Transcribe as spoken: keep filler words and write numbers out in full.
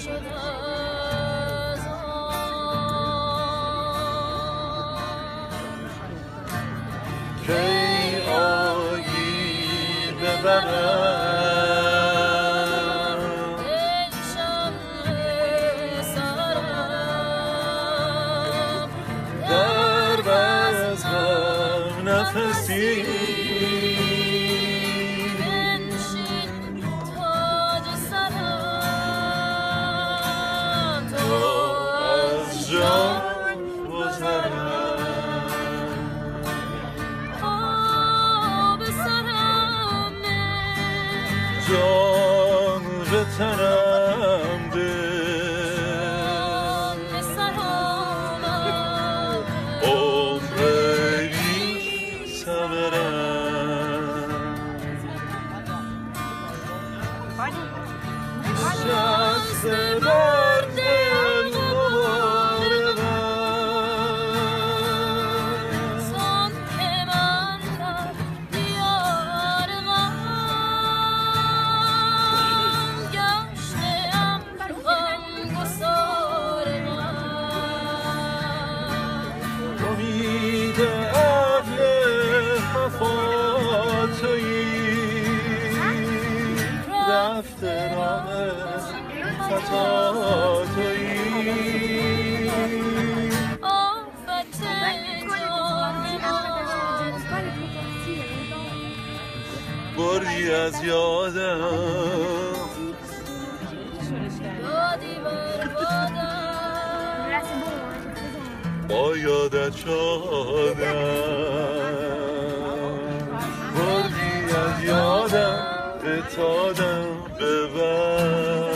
کی آیی ببرم دلشان سرم در بزمم نفسی بنشین تاج سرم تا از جان گذرم جان به تنم ده عمری سبرم شخص مرد سان که من در دیار غم گشته‌ام غمگسار من امید اهل وفا تویی رفته راه خطا تویی آفت جان بردی از یادم دادی بر بادم با یادت شادم بردی از یادم به تادم ببر